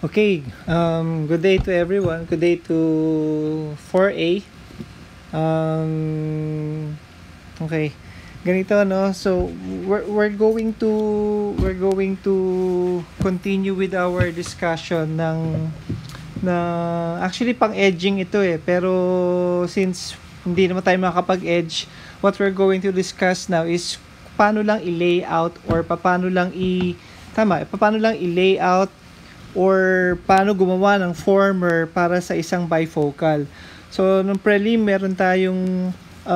Okay, good day to everyone. Good day to 4A. Okay, ganito no. So we're going to continue with our discussion na actually pang edging ito pero since hindi naman tayo makakapag-edge, what we're going to discuss now is paano lang i-layout or paano lang i-layout or paano gumawa ng former para sa isang bifocal. So, nung prelim, meron tayong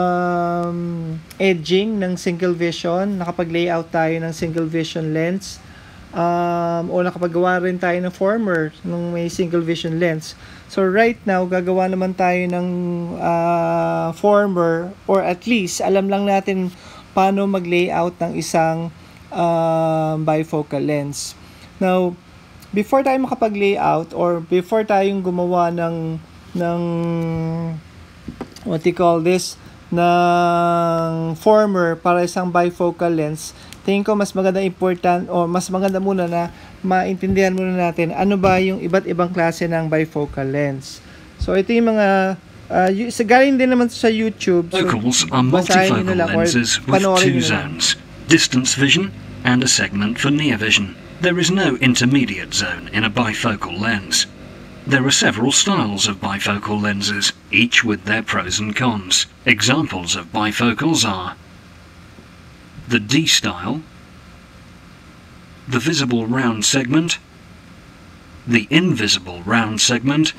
edging ng single vision. Nakapag-layout tayo ng single vision lens. O nakapagawa rin tayo ng former nung may single vision lens. So, right now, gagawa naman tayo ng former or at least alam lang natin paano mag-layout ng isang bifocal lens. Now, before tayo makapag-layout or before tayong gumawa ng what you call this, ng former para isang bifocal lens, tingin ko mas maganda mas maganda muna na maintindihan muna natin ano ba yung iba't ibang klase ng bifocal lens. So ito yung mga galing din naman sa YouTube. So, focals are multifocal lenses with two zones, distance vision and a segment for near vision. There is no intermediate zone in a bifocal lens. There are several styles of bifocal lenses, each with their pros and cons. Examples of bifocals are the D style, the visible round segment, the invisible round segment,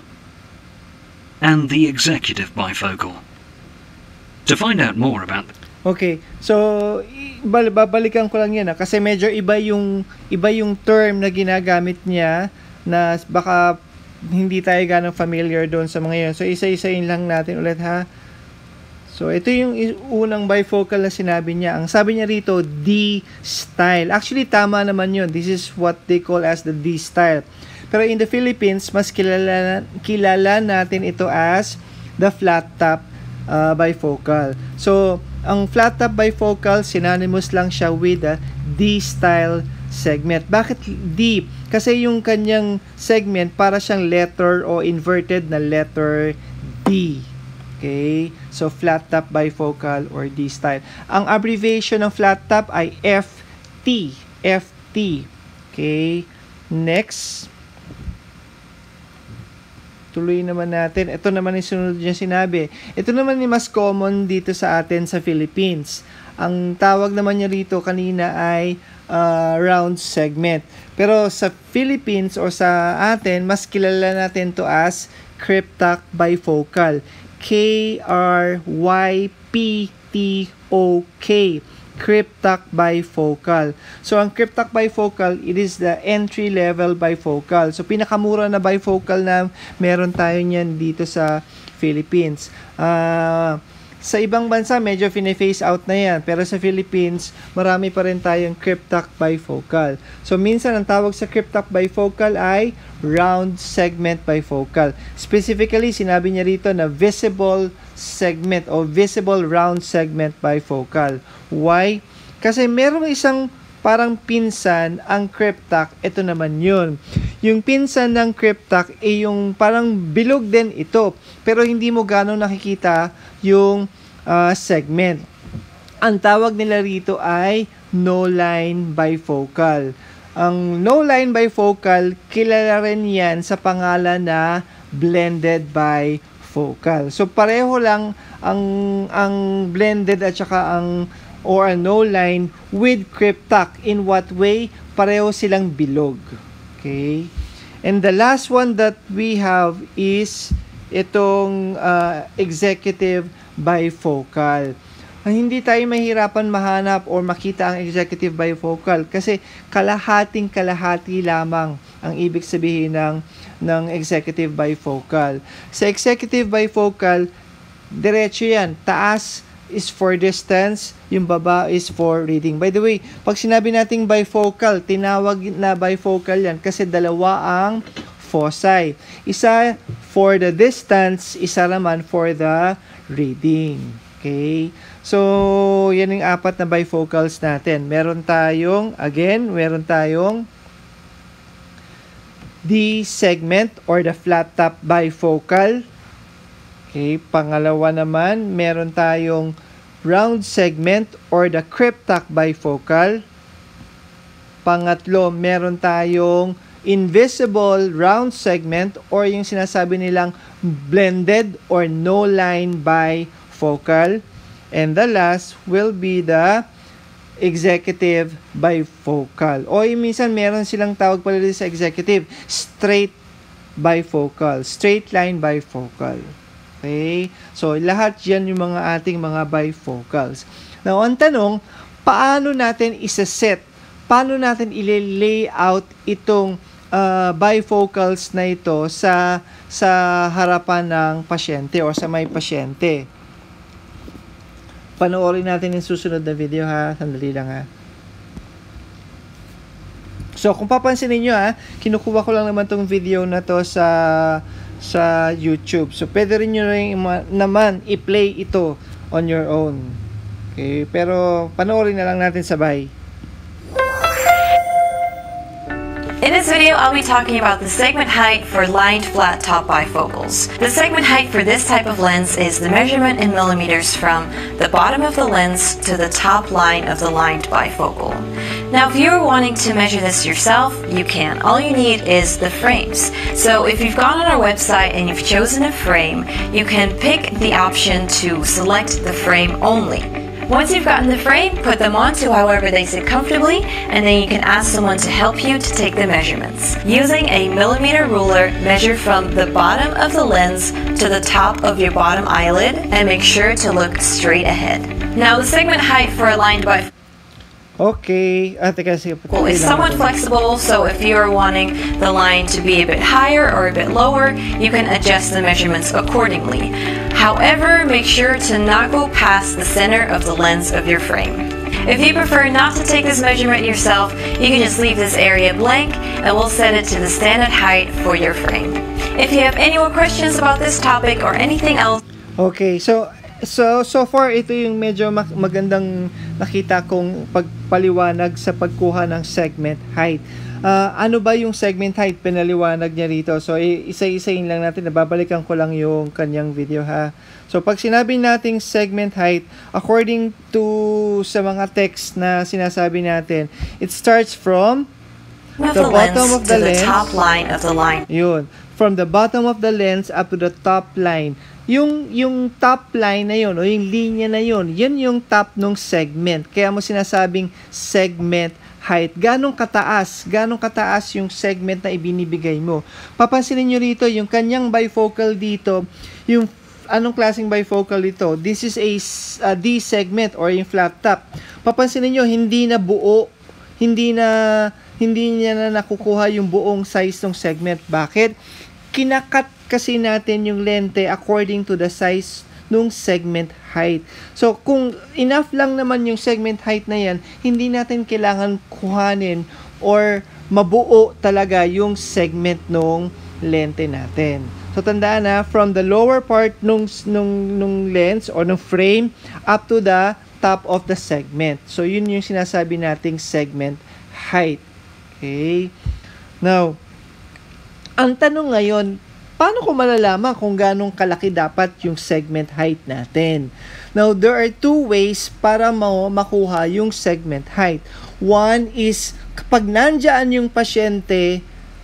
and the executive bifocal. To find out more about Okay, so babalikan ko lang yan kasi medyo iba yung term na ginagamit niya na baka hindi tayo ganong familiar doon sa mga yun. So isa-isayin lang natin ulit ha. So ito yung unang bifocal na sinabi niya. Ang sabi niya rito, D style. Actually tama naman yun. This is what they call as the D style. Pero in the Philippines, mas kilala natin ito as the flat top bifocal. So ang flat top bifocal, synonymous lang siya with a D-style segment. Bakit D? Kasi yung kanyang segment para siyang letter o inverted na letter D. Okay? So, flat top bifocal or D-style. Ang abbreviation ng flat top ay FT. FT. Okay? Next. Tuloy naman natin. Ito naman yung sunod niya sinabi. Ito naman yung mas common dito sa atin sa Philippines. Ang tawag naman niya rito kanina ay round segment. Pero sa Philippines or sa atin, mas kilala natin to as cryptac bifocal. K-R-Y-P-T-O-K. Cryptac bifocal. So, ang cryptac bifocal, it is the entry-level bifocal. So, pinakamura na bifocal na meron tayo niyan dito sa Philippines. Sa ibang bansa, medyo fine-phase out na yan. Pero sa Philippines, marami pa rin tayong cryptac bifocal. So, minsan, ang tawag sa cryptac bifocal ay round segment bifocal. Specifically, sinabi niya rito na visible segment o visible round segment bifocal. Why? Kasi merong isang parang pinsan ang cryptac, ito naman yun. Yung pinsan ng cryptac ay yung parang bilog din ito, pero hindi mo gano'ng nakikita yung segment. Ang tawag nila rito ay no-line bifocal. Ang no-line bifocal, kilala rin yan sa pangalan na blended bifocal. So pareho lang ang blended at saka ang or a no-line with cryptac. In what way? Pareho silang bilog. Okay? And the last one that we have is itong executive bifocal. Hindi tayo mahirapan mahanap or makita ang executive bifocal kasi kalahating-kalahati lamang ang ibig sabihin ng executive bifocal. Sa executive bifocal, diretso yan. Taas is for distance, yung baba is for reading. By the way, pag sinabi nating bifocal, tinawag na bifocal yan kasi dalawa ang foci. Isa for the distance, isa naman for the reading. Okay? So, yan yung apat na bifocals natin. Meron tayong the segment or the flat top bifocal. Okay, pangalawa naman, meron tayong round segment or the cryptac bifocal. Pangatlo, meron tayong invisible round segment or yung sinasabi nilang blended or no line bifocal. And the last will be the executive bifocal. O minsan meron silang tawag pala sa executive, straight bifocal, straight line bifocal. Okay? So, lahat yan yung mga ating mga bifocals. Now, ang tanong, paano natin isa-set? Paano natin i-layout itong bifocals na ito sa harapan ng pasyente o sa may pasyente? Panoorin natin yung susunod na video ha. Sandali lang ha. So, kung papansin niyo ha, kinukuha ko lang naman tong video na to sa YouTube. So, pwede rin nyo rin naman i-play ito on your own. Okay? Pero, panoorin na lang natin sabay. In this video, I'll be talking about the segment height for lined flat top bifocals. The segment height for this type of lens is the measurement in millimeters from the bottom of the lens to the top line of the lined bifocal. Now, if you're wanting to measure this yourself, you can. All you need is the frames. So if you've gone on our website and you've chosen a frame, you can pick the option to select the frame only. Once you've gotten the frame, put them on to however they sit comfortably, and then you can ask someone to help you to take the measurements. Using a millimeter ruler, measure from the bottom of the lens to the top of your bottom eyelid, and make sure to look straight ahead. Now, the segment height for a lined bifocal Okay. is somewhat flexible, so if you're wanting the line to be a bit higher or a bit lower, you can adjust the measurements accordingly. However, make sure to not go past the center of the lens of your frame. If you prefer not to take this measurement yourself, you can just leave this area blank and we'll set it to the standard height for your frame. If you have any more questions about this topic or anything else, okay, so far ito yung medyo magandang nakita kong pagpaliwanag sa pagkuha ng segment height. Ano ba yung segment height? Pinaliwanag niya rito. So, isa-isayin lang natin. Nababalikan ko lang yung kanyang video ha. So, pag sinabi nating segment height, according to sa mga text na sinasabi natin, it starts from the bottom of the lens, top line of the line. Yun. From the bottom of the lens up to the top line. Yung top line na yun, o yung linya na yun, yan yung top nung segment. Kaya mo sinasabing segment height. Ganong kataas yung segment na ibinibigay mo. Papansinin nyo rito, yung kanyang bifocal dito, yung anong klaseng bifocal ito? This is a D segment or yung flat top. Papansinin nyo, hindi na buo, hindi niya na nakukuha yung buong size ng segment. Bakit? Kinakat kasi natin yung lente according to the size nung segment height. So, kung enough lang naman yung segment height na yan, hindi natin kailangan kuhanin or mabuo talaga yung segment nung lente natin. So, tandaan na, from the lower part nung lens or nung frame up to the top of the segment. So, yun yung sinasabi nating segment height. Okay? Now, ang tanong ngayon, paano ko malalaman kung ganong kalaki dapat yung segment height natin? Now, there are two ways para makuha yung segment height. One is, kapag nandyan yung pasyente,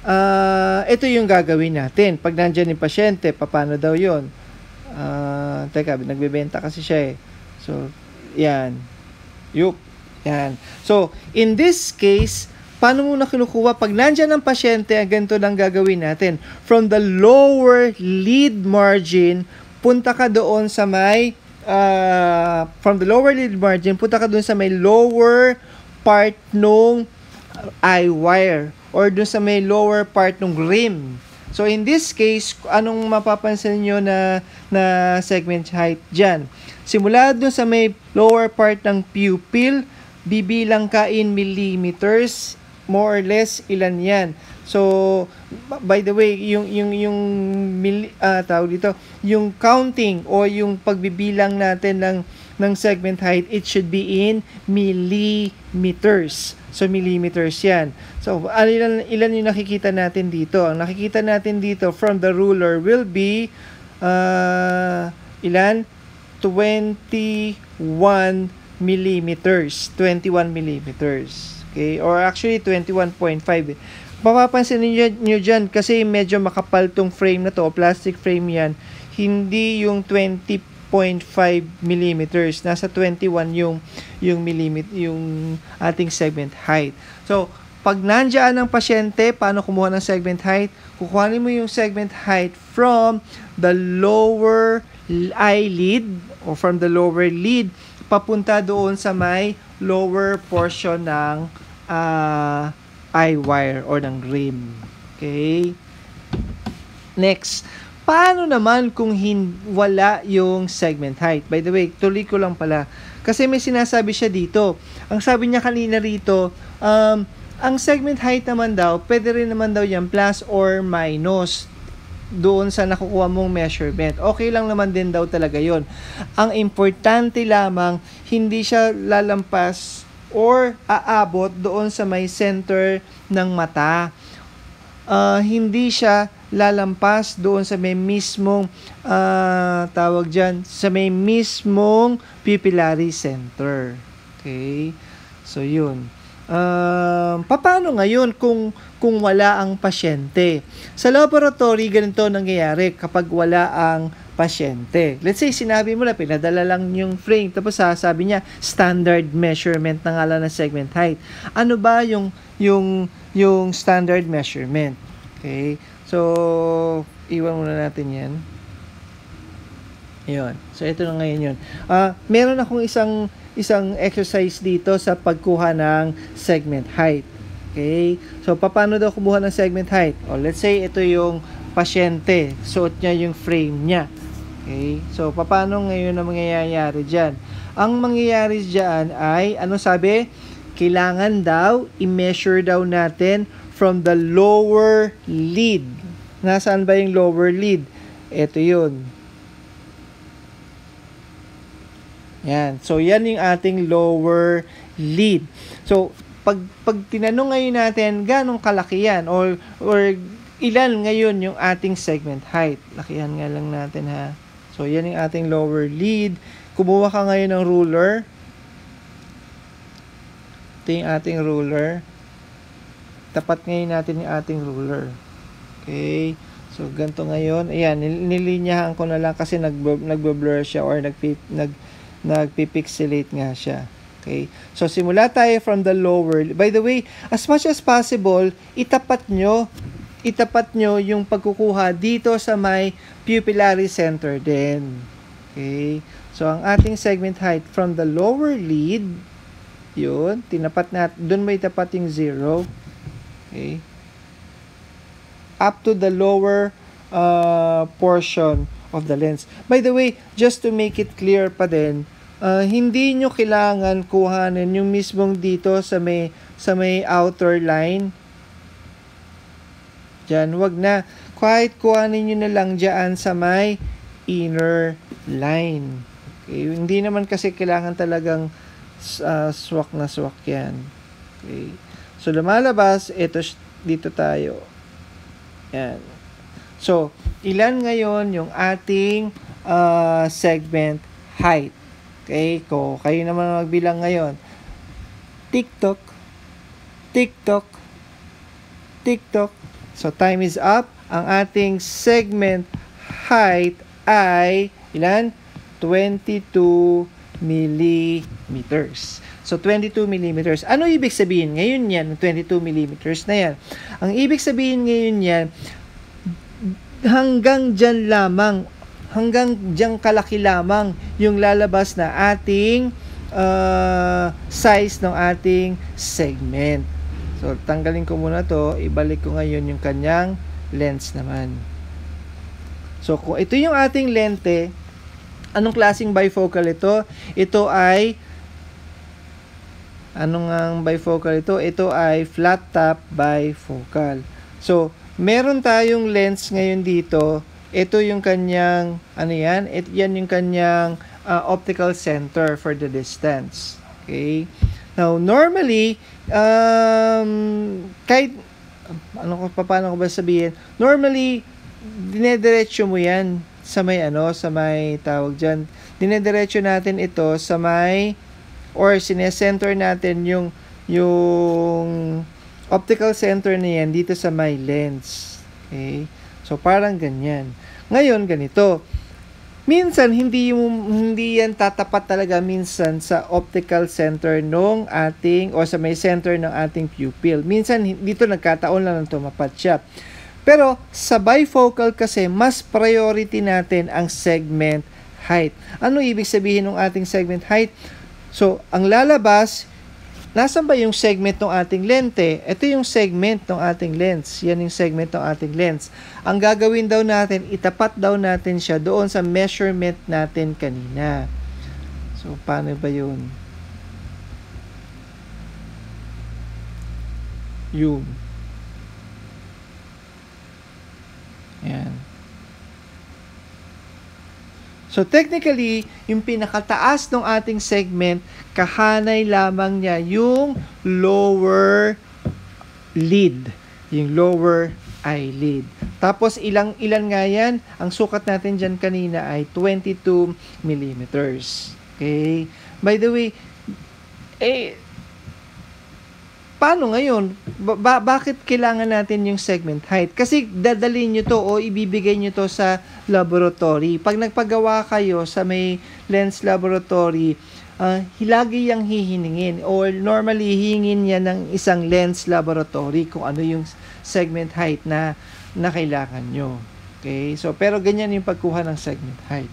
ito yung gagawin natin. Pag nandyan yung pasyente, paano daw yun? Teka, nagbebenta kasi siya eh. So, yan. Yan. So, in this case, paano mo na kinukuha? Pag nandyan ang pasyente, ang ganito lang gagawin natin. From the lower lid margin, punta ka doon sa may, from the lower lid margin, punta ka doon sa may lower part nung eye wire or doon sa may lower part nung rim. So, in this case, anong mapapansin nyo na segment height dyan? Simula doon sa may lower part ng pupil, bibilang ka in millimeters, more or less ilan yan. So, by the way, tawag dito, yung counting o yung pagbibilang natin ng segment height, it should be in millimeters. So, millimeters yan. So, ilan yung nakikita natin dito? Ang nakikita natin dito from the ruler will be, ilan? 21 millimeters. 21 millimeters. Okay? Or actually, 21.5. Mapapansin nyo dyan, kasi medyo makapal tong frame na to, plastic frame yan, hindi yung 20.5 millimeters, nasa 21 yung ating segment height. So, pag nandiyan ang pasyente, paano kumuha ng segment height? Kukuhanin mo yung segment height from the lower eyelid or from the lower lid papunta doon sa may lower portion ng eye wire or ng rim. Okay? Next, paano naman kung wala yung segment height? By the way, tuloy ko lang pala. Kasi may sinasabi siya dito. Ang sabi niya kanina rito, ang segment height naman daw, pwede rin naman daw yan plus or minus doon sa nakukuha mong measurement. Okay lang naman din daw talaga yon. Ang importante lamang, hindi siya lalampas or aabot doon sa may center ng mata. Hindi siya lalampas doon sa may mismong tawag dyan, sa may mismong pupillary center. Okay? So, yun. Paano ngayon kung wala ang pasyente? Sa laboratory, ganito nangyayari kapag wala ang pasyente. Let's say, sinabi mo na, pinadala lang yung frame, tapos sabi niya, standard measurement na nga lang ng segment height. Ano ba yung standard measurement? Okay? So, iwan muna natin yan. Ayun. So, ito na ngayon yun. Meron akong isang exercise dito sa pagkuha ng segment height. Okay? So, paano daw kumuha ng segment height? O, let's say, ito yung pasyente. Suot niya yung frame niya. Okay? So, paano ngayon ang mangyayari dyan? Ang mangyayari dyan ay, ano sabi? Kailangan daw, i-measure daw natin from the lower lid. Nasaan ba yung lower lid? Ito yun. Yan. So, yan yung ating lower lid. So, pag tinanong ngayon natin, ganong kalaki yan? Or ilan ngayon yung ating segment height? Lakihan nga lang natin, ha? So, yan yung ating lower lid. Kumuha ka ngayon ng ruler. Ito yung ating ruler. Tapat ngayon natin yung ating ruler. Okay? So, ganito ngayon. Ayan, nilinyahan ko na lang kasi nagbo-blur siya or nagpipixelate nga siya. Okay? So, simula tayo from the lower. By the way, as much as possible, itapat nyo yung pagkukuha dito sa may pupillary center din. Okay? So, ang ating segment height from the lower lid, yun, tinapat natin, doon may tapat yung 0. Okay? Up to the lower portion of the lens. By the way, just to make it clear pa din, hindi nyo kailangan kuhanin yung mismong dito sa may outer line. Diyan, wag na. Kahit kuhanin nyo na lang dyan sa may inner line. Okay? Hindi naman kasi kailangan talagang swak na swak yan. Okay? So, lumalabas, ito dito tayo. Yan. So, ilan ngayon yung ating segment height? Okay, kayo naman magbilang ngayon. TikTok, TikTok, TikTok. So, time is up. Ang ating segment height ay, ilan? 22 millimeters. So, 22 millimeters. Ano ibig sabihin? Ngayon yan, 22 millimeters na yan. Ang ibig sabihin ngayon yan, hanggang dyan lamang, hanggang dyan kalaki lamang yung lalabas na ating size ng ating segment. So, tanggalin ko muna to, ibalik ko ngayon yung kanyang lens naman. So, kung ito yung ating lente, anong klaseng bifocal ito? Ito ay, anong ang bifocal ito? Ito ay flat top bifocal. So, meron tayong lens ngayon dito. Ito yung kanyang, ano yan? Yan yung kanyang optical center for the distance. Okay? Now, normally, kahit, paano ko ba sabihin? Normally, dinediretso mo yan sa may tawag dyan. Dinediretso natin ito sa may, or sinesenter natin yung optical center na yan dito sa may lens. Okay? So, parang ganyan. Ngayon, ganito. Minsan, hindi yan tatapat talaga minsan sa optical center nung ating, o sa may center ng ating pupil. Minsan, dito nagkataon lang tumapat siya. Pero, sa bifocal kasi, mas priority natin ang segment height. Ano ibig sabihin ng ating segment height? So, ang lalabas, nasan ba yung segment ng ating lente? Ito yung segment ng ating lens. Yan yung segment ng ating lens. Ang gagawin daw natin, itapat daw natin siya doon sa measurement natin kanina. So, paano ba yun? Yun. Yan. So, technically, yung pinakataas ng ating segment, kahanay lamang niya yung lower lid. Yung lower eyelid. Tapos, ilan nga yan? Ang sukat natin dyan kanina ay 22 millimeters. Okay? By the way, paano ngayon? Bakit kailangan natin yung segment height? Kasi dadalhin nyo to o ibibigay nyo to sa laboratory. Pag nagpagawa kayo sa may lens laboratory, lagi yang hihiningin or normally hihingin yan ng isang lens laboratory kung ano yung segment height na kailangan nyo. Okay? So, pero ganyan yung pagkuha ng segment height.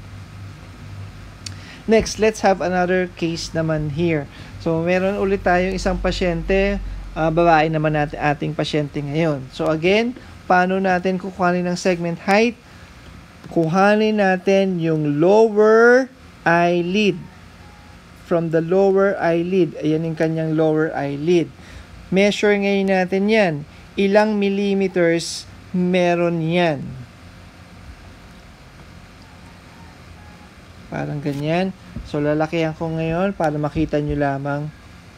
Next, let's have another case naman here. So, meron ulit tayong isang pasyente, babae naman natin ating pasyente ngayon. So again, paano natin kukuhanin ng segment height? Kuhanin natin yung lower eyelid. From the lower eyelid. Ayan yung kanyang lower eyelid. Measure ngayon natin yan. Ilang millimeters meron yan. Parang ganyan. So lalakihan ko ngayon para makita nyo lamang.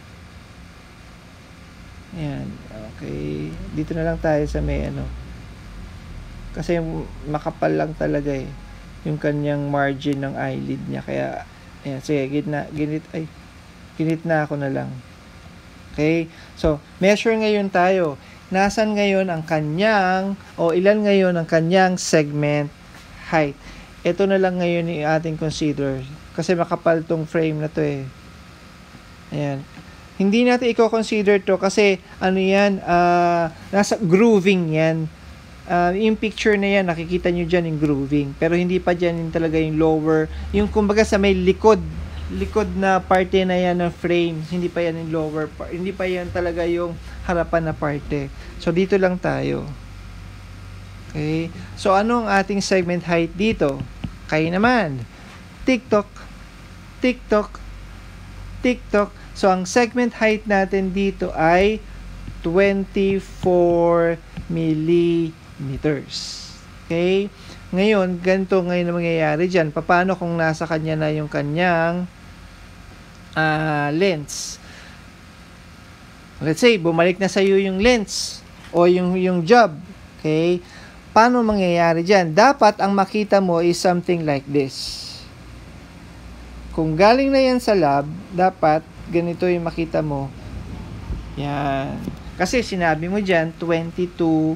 Ayan, okay. Dito na lang tayo sa may kasi makapal lang talaga yung kanyang margin ng eyelid niya. Kaya, ayan, sige, ginit na ako na lang. Okay, so, measure ngayon tayo. Nasaan ngayon ang kanyang, ilan ngayon ang kanyang segment height. Ito na lang ngayon yung ating consider. Kasi makapal tong frame na to Ayan. Hindi natin i-consider to kasi nasa grooving yan. Yung picture na yan, nakikita nyo dyan yung grooving. Pero hindi pa dyan yung talaga yung lower. Yung kumbaga sa may likod na parte na yan ng frame. Hindi pa yan yung lower part. Hindi pa yan talaga yung harapan na parte. So, dito lang tayo. Okay. So, ano ang ating segment height dito? Kayo naman. TikTok. So, ang segment height natin dito ay 24 millimeters. Okay? Ngayon, ganito ngayon ang mangyayari dyan. Paano kung nasa kanya na yung kanyang lens? Let's say, bumalik na sa iyo yung lens o yung job. Okay? Paano mangyayari dyan? Dapat ang makita mo is something like this. Kung galing na yan sa lab, dapat ganito yung makita mo. Yan. Kasi sinabi mo dyan, 24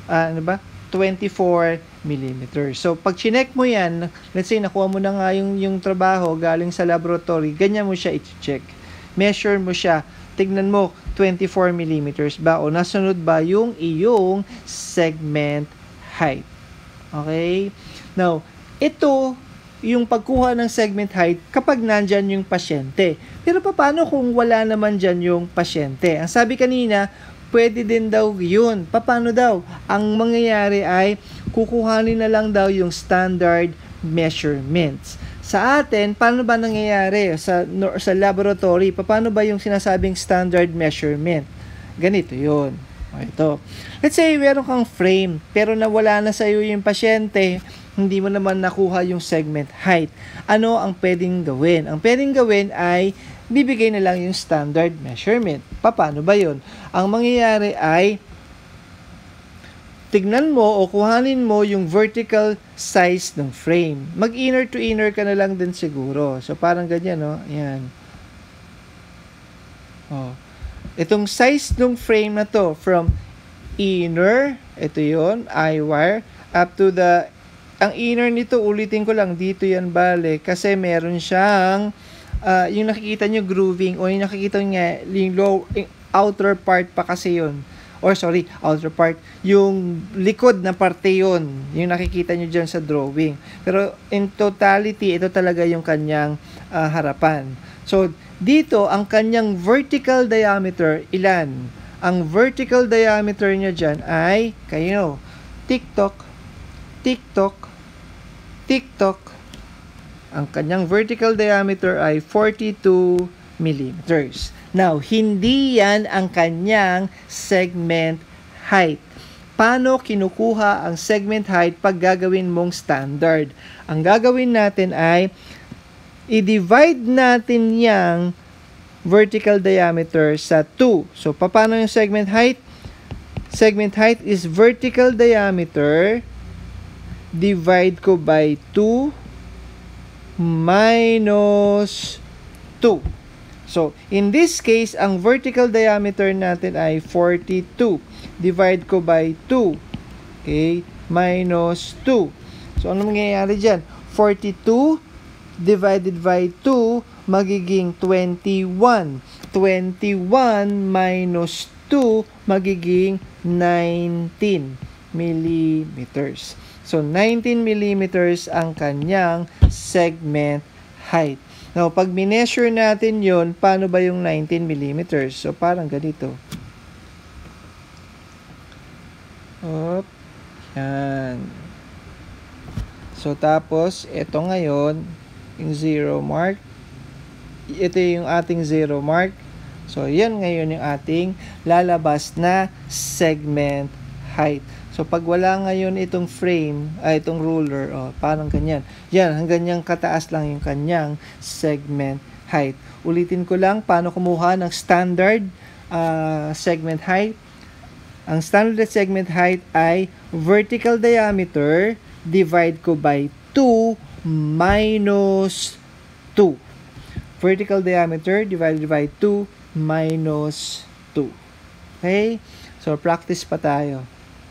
millimeters. So, pag chinek mo yan, let's say, nakuha mo na nga yung trabaho galing sa laboratory, ganyan mo siya i-check. Measure mo siya. Tignan mo, 24 millimeters ba? O nasunod ba yung iyong segment height? Okay? Now, ito, yung pagkuha ng segment height kapag nandyan yung pasyente. Pero paano kung wala naman dyan yung pasyente? Ang sabi kanina, pwede din daw yun. Paano daw? Ang mangyayari ay kukuhanin na lang daw yung standard measurements. Sa atin, paano ba nangyayari sa laboratory? Paano ba yung sinasabing standard measurement? Ganito yun. Ito. Let's say, meron kang frame, pero nawala na sa iyo yung pasyente, hindi mo naman nakuha yung segment height. Ano ang pwedeng gawin? Ang pwedeng gawin ay bibigay na lang yung standard measurement. Paano ba yun? Ang mangyayari ay, tignan mo o kuhanin mo yung vertical size ng frame. Mag-inner to inner ka na lang din siguro. So, parang ganyan, no? Ayan. Oh. Itong size ng frame na to, from inner, ito yon, I-wire, up to the, ang inner nito, ulitin ko lang, dito yan bale, kasi meron siyang, yung nakikita nyo grooving, o yung nakikita nyo yung outer part pa kasi yun, or sorry, outer part, yung likod na parte yun, yung nakikita nyo dyan sa drawing. Pero in totality, ito talaga yung kanyang harapan. So, dito, ang kanyang vertical diameter, ilan? Ang vertical diameter niya dyan ay, kayo, TikTok, TikTok, TikTok. Ang kanyang vertical diameter ay 42 millimeters. Now, hindi yan ang kanyang segment height. Paano kinukuha ang segment height pag gagawin mong standard? Ang gagawin natin ay, i-divide natin yang vertical diameter sa 2. So, paano yung segment height? Segment height is vertical diameter divide ko by 2 minus 2. So, in this case, ang vertical diameter natin ay 42. Divide ko by 2. Okay? Minus 2. So, ano mangyayari dyan? 42 divided by 2 magiging 21. 21 minus 2 magiging 19 millimeters. So, 19 millimeters ang kanyang segment height. Now, pag mineasure natin yon, paano ba yung 19 millimeters? So, parang ganito. Op. Yan. So, tapos, ito ngayon, yung 0 mark. Ito yung ating 0 mark. So, yan ngayon yung ating lalabas na segment height. So, pag wala ngayon itong frame, itong ruler, parang ganyan. Yan, hanggang yung kataas lang yung kanyang segment height. Ulitin ko lang, paano kumuha ng standard segment height. Ang standard segment height ay vertical diameter, divide ko by 2 minus 2. Vertical diameter divided by 2 minus 2. Okay? So, practice pa tayo.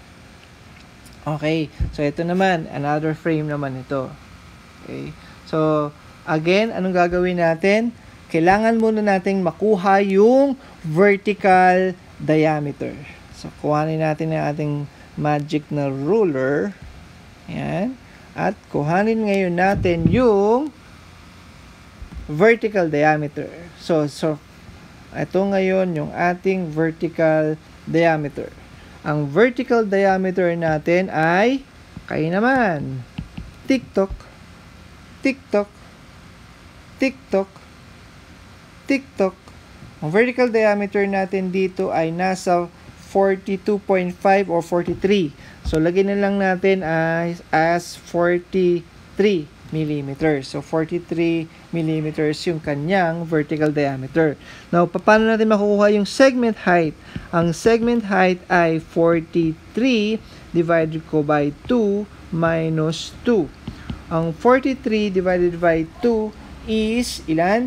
Okay. So, ito naman. Another frame naman ito. Okay. So, again, anong gagawin natin? Kailangan muna nating makuha yung vertical diameter. So, kuhanin natin ang ating magic na ruler. Ayan. At kuhanin ngayon natin yung vertical diameter. So ito ngayon yung ating vertical diameter. Ang vertical diameter natin ay, kayo naman, TikTok, TikTok, TikTok, TikTok. Ang vertical diameter natin dito ay nasa 42.5 or 43. So, lagyan na lang natin as 43 millimeters. So, 43 millimeters yung kanyang vertical diameter. Now, paano natin makukuha yung segment height? Ang segment height ay 43 divided ko by 2 minus 2. Ang 43 divided by 2 is ilan?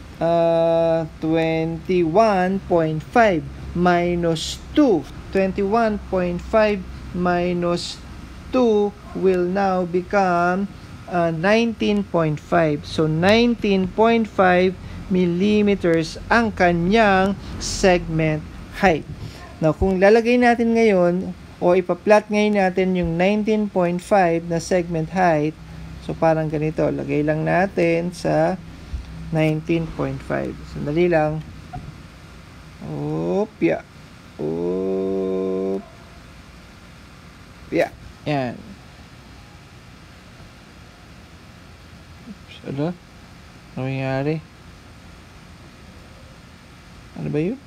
21.5 minus 2. 21.5 minus 2 will now become 19.5. So, 19.5 millimeters ang kanyang segment height. Now, kung lalagay natin ngayon o ipa-plot ngayon natin yung 19.5 na segment height, so parang ganito. Lagay lang natin sa 19.5. Sandali lang. Opya. Opya. Yan. Oops, ano? Ano nangyari? Ano ba yun?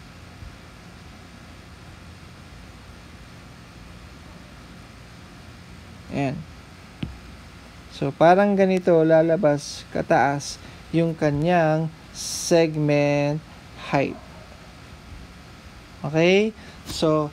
Yan. So, parang ganito lalabas kataas yung kanyang segment height. Okay? So,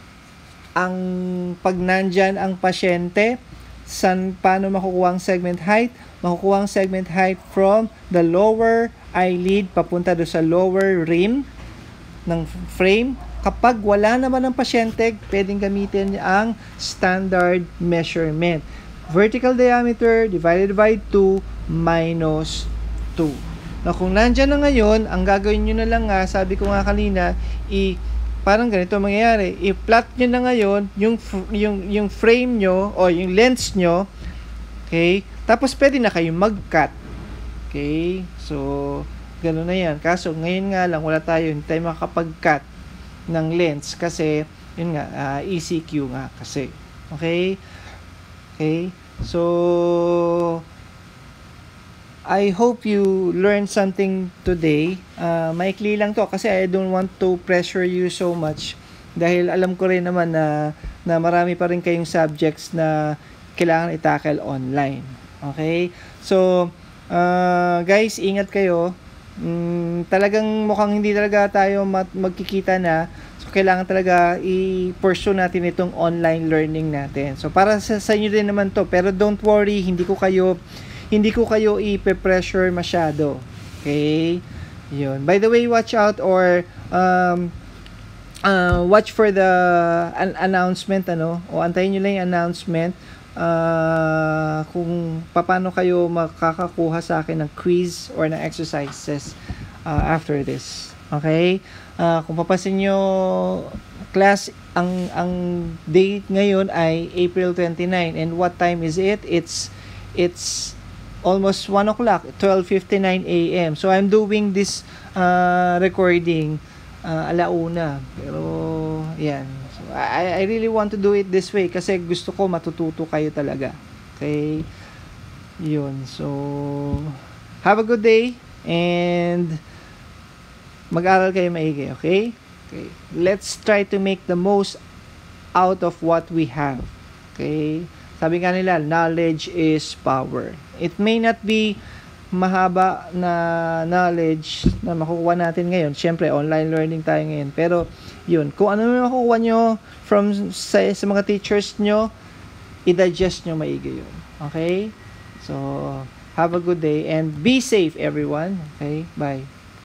pag nandyan ang pasyente, paano makukuha ang segment height? Makukuha ang segment height from the lower eyelid papunta do sa lower rim ng frame. Kapag wala naman ang pasyente, pwedeng gamitin ang standard measurement. Vertical diameter divided by 2 minus 2. Na kung nandyan na ngayon, ang gagawin nyo na lang nga, sabi ko nga kanina, parang ganito mangyayari. I-plot nyo na ngayon yung frame nyo o yung lens nyo. Okay? Tapos pwede na kayong mag-cut. Okay? So, gano'n na yan. Kaso, ngayon nga lang, wala tayo. Hindi tayo makakapag-cut ng lens kasi, yun nga, ECQ nga kasi. Okay? Okay? So, I hope you learned something today. Maikli lang to kasi I don't want to pressure you so much dahil alam ko rin naman na marami pa rin kayong subjects na kailangan i-tackle online. Okay? So, guys, ingat kayo. Talagang mukhang hindi talaga tayo magkikita na. So, kailangan talaga i-pursue natin itong online learning natin. So, para sa inyo din naman to. Pero don't worry, hindi ko kayo i-pressure masyado. Okay? Yun. By the way, watch out or watch for the announcement, o antayin nyo lang yung announcement kung paano kayo makakakuha sa akin ng quiz or ng exercises after this. Okay? Kung papasin nyo, class, ang date ngayon ay April 29. And what time is it? It's almost 1 o'clock, 12:59 a.m. So, I'm doing this recording alauna. Pero, yan. So, I really want to do it this way kasi gusto ko matututo kayo talaga. Okay? Yun. So, have a good day and mag-aral kayo maigi. Okay? Okay? Let's try to make the most out of what we have. Okay? Sabi nga nila, knowledge is power. It may not be mahaba na knowledge na makukuha natin ngayon. Siyempre, online learning tayo ngayon. Pero, yun. Kung ano may makukuha nyo sa mga teachers nyo, i-digest nyo maigi yun. Okay? So, have a good day and be safe, everyone. Okay? Bye.